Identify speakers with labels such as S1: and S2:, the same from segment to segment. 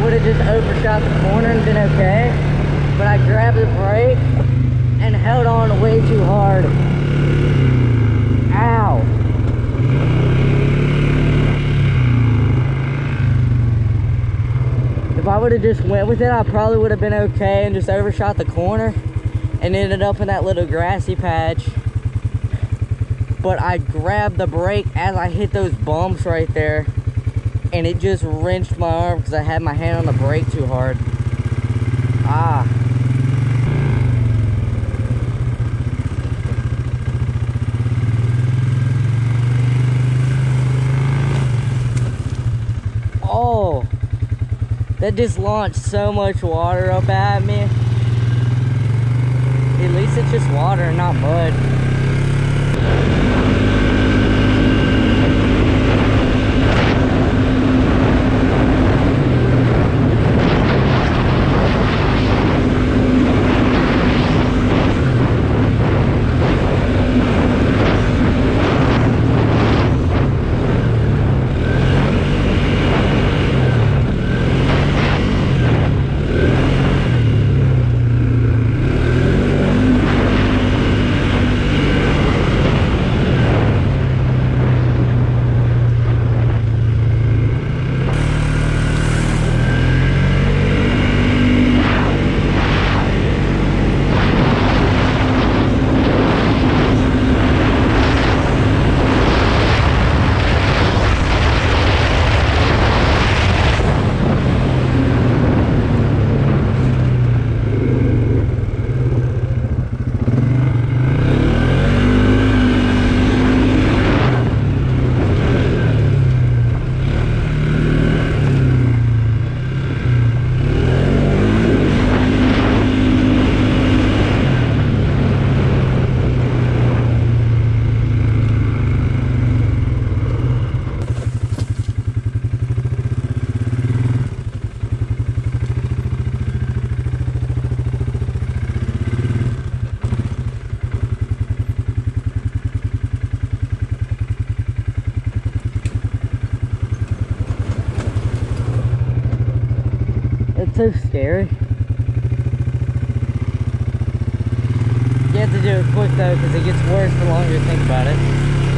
S1: would have just overshot the corner and been okay. But I grabbed the brake and held on way too hard. Ow. If I would have just went with it, I probably would have been okay and just overshot the corner and ended up in that little grassy patch. But I grabbed the brake as I hit those bumps right there, and it just wrenched my arm because I had my hand on the brake too hard. Ah. Oh, that just launched so much water up at me. At least it's just water and not mud. It's so scary. You have to do it quick though, because it gets worse the longer you think about it.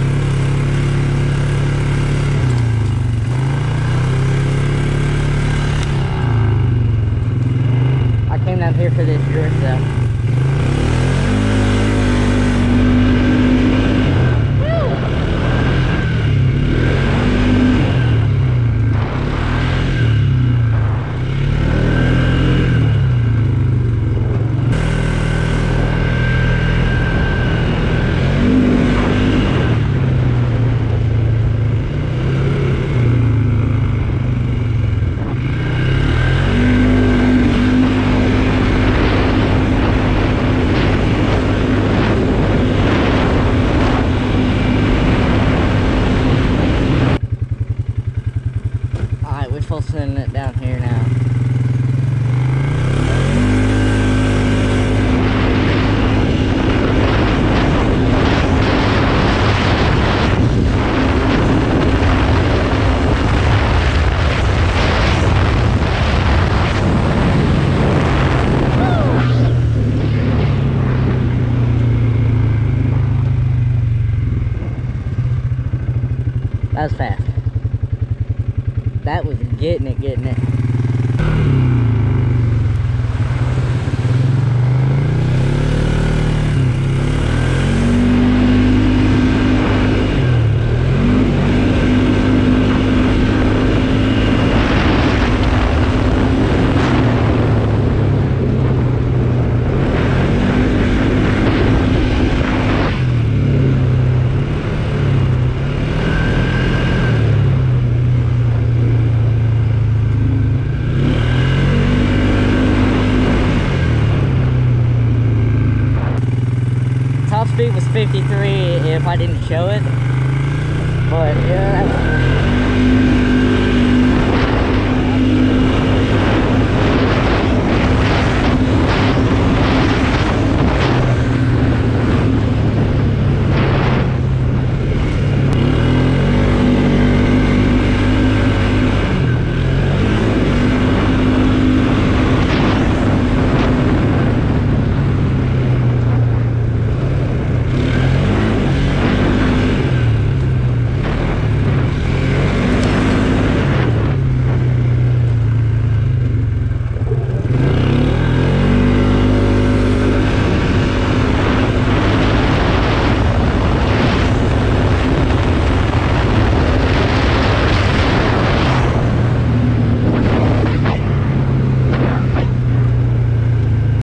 S1: I came down here for this drift though. Sending it down here now. That was fast. That was getting it. Top speed was 53 if I didn't show it, but yeah,